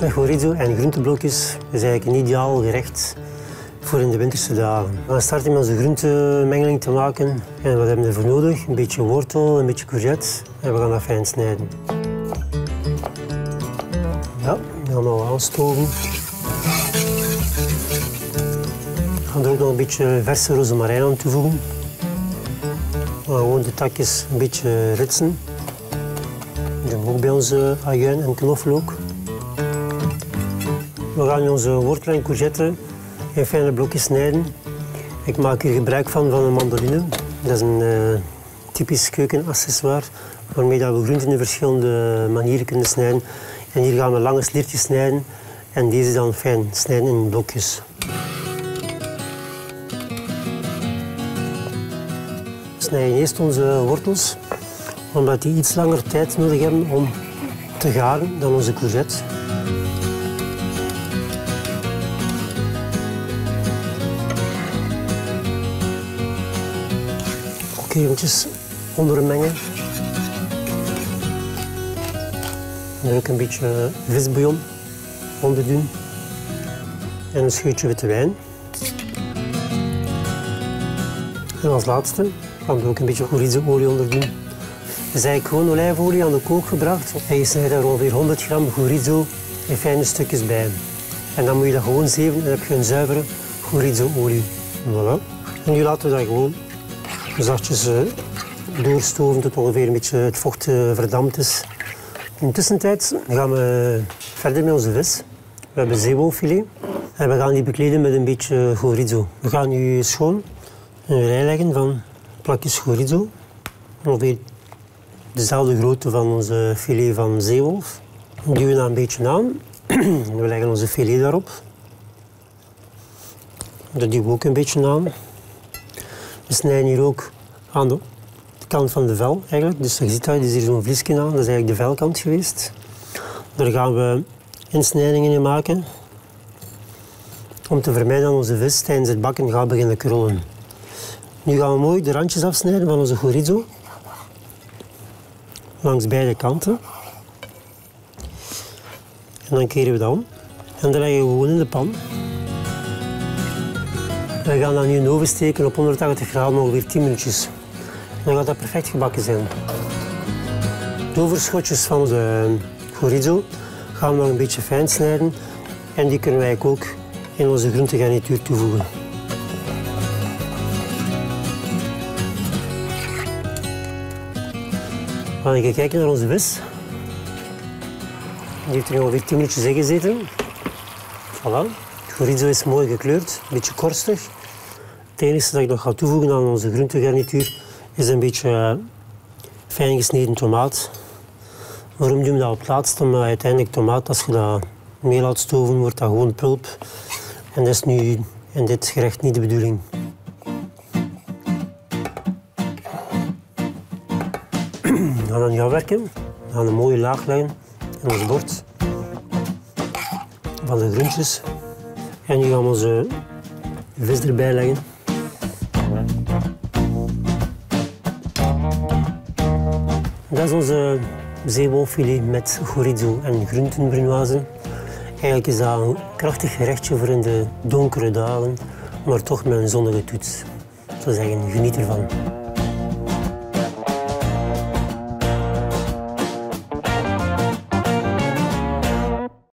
De chorizo en groenteblokjes is eigenlijk een ideaal gerecht voor in de winterse dagen. We gaan starten met onze groentemengeling te maken. En wat hebben we ervoor nodig? Een beetje wortel, een beetje courgette en we gaan dat fijn snijden. Ja, we gaan al aanstoven. We gaan er ook nog een beetje verse rozemarijn aan toevoegen. We gaan gewoon de takjes een beetje ritsen. We doen ook bij onze ajuin en knoflook. We gaan nu onze wortel en courgette in fijne blokjes snijden. Ik maak hier gebruik van een mandoline. Dat is een typisch keukenaccessoire waarmee we groenten in verschillende manieren kunnen snijden. En hier gaan we lange sliertjes snijden en deze dan fijn snijden in blokjes. We snijden eerst onze wortels, omdat die iets langer tijd nodig hebben om te garen dan onze courgette. Ook eventjes ondermengen. En ook een beetje visbouillon onder doen. En een scheutje witte wijn. En als laatste gaan we ook een beetje chorizo-olie onder doen. Dat is eigenlijk gewoon olijfolie aan de kook gebracht. En je snijdt daar ongeveer 100 gram chorizo in fijne stukjes bij. En dan moet je dat gewoon zeven en dan heb je een zuivere chorizo-olie. Voilà. En nu laten we dat gewoon zachtjes doorstoven tot ongeveer een beetje het vocht verdampt is. In de tussentijd gaan we verder met onze vis. We hebben zeewolfilet en we gaan die bekleden met een beetje chorizo. We gaan nu schoon een rij leggen van plakjes chorizo. Ongeveer dezelfde grootte van onze filet van zeewolf. We duwen dat een beetje aan. We leggen onze filet daarop. Dat duwen we ook een beetje aan. We snijden hier ook aan de kant van de vel eigenlijk. Dus je ziet dat, er is hier zo'n vliesje aan. Dat is eigenlijk de velkant geweest. Daar gaan we insnijdingen in maken. Om te vermijden dat onze vis tijdens het bakken gaat beginnen krollen. Nu gaan we mooi de randjes afsnijden van onze chorizo. Langs beide kanten. En dan keren we dat om. En dan leggen we gewoon in de pan. We gaan dat nu in de oven steken op 180 graden ongeveer 10 minuutjes. Dan gaat dat perfect gebakken zijn. De overschotjes van de chorizo gaan we nog een beetje fijn snijden. En die kunnen wij ook in onze groentegarnituur toevoegen. We gaan even kijken naar onze vis. Die heeft er ongeveer 10 minuutjes in gezeten. Voilà. De chorizo is mooi gekleurd, een beetje korstig. Het enige dat ik nog ga toevoegen aan onze groentegarnituur is een beetje fijn gesneden tomaat. Waarom doen we dat op het laatst? Omdat uiteindelijk tomaat, als je dat mee laat stoven, wordt dat gewoon pulp. En dat is nu in dit gerecht niet de bedoeling. We gaan dat nu afwerken. We gaan een mooie laag leggen in ons bord van de groentjes. En nu gaan we onze vis erbij leggen. Dat is onze zeewolfilet met chorizo en groentenbrunoise. Eigenlijk is dat een krachtig gerechtje voor in de donkere dagen, maar toch met een zonnige toets. Ik zou zeggen, geniet ervan.